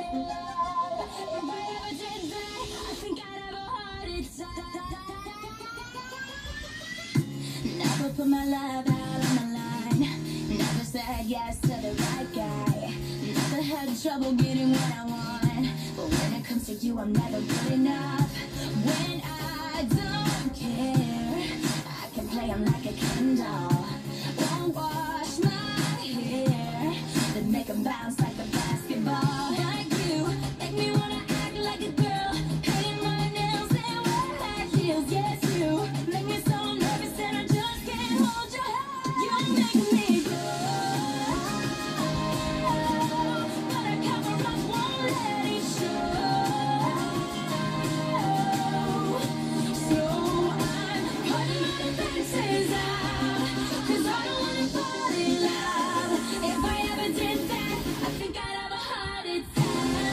If I ever did that, I think I'd have a heart attack. Never put my love out on the line. Never said yes to the right guy. Never had trouble getting what I want. But when it comes to you, I'm never good enough. When I don't care, I can play him like a Ken doll. Won't wash my hair, then make him bounce like a basketball. Like you, make me wanna act like a girl, paint my nails and wear high heels. Yes, you make me so nervous and I just can't hold your hand. You make me go, but I cover up, won't let it show. So I'm cutting my defenses out, 'cause I don't wanna fall in love. If I ever did that, I think I'd have a heart attack.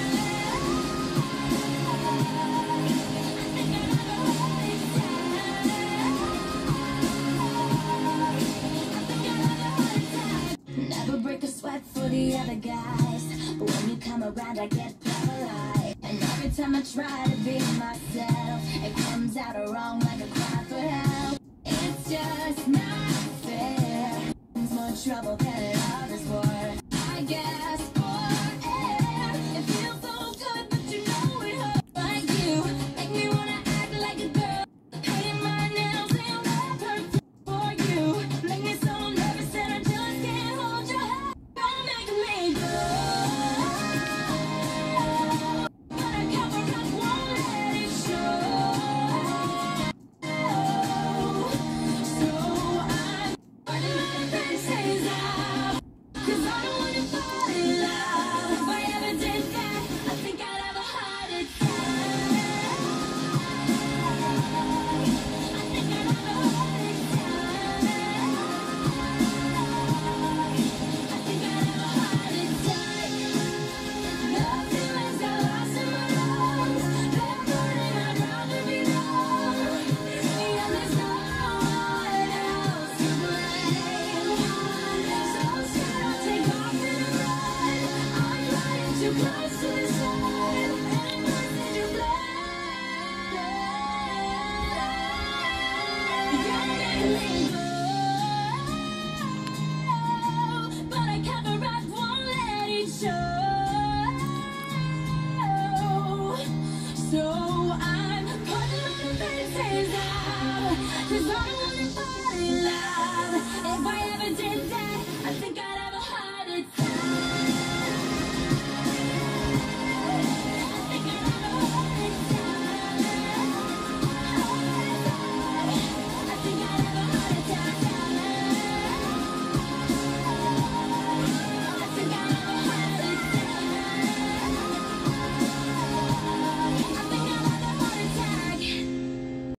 Never break a sweat for the other guys, but when you come around I get paralyzed. And every time I try to be myself, it comes out wrong like a cry for help. It's just not fair. It's more trouble than it others for. I guess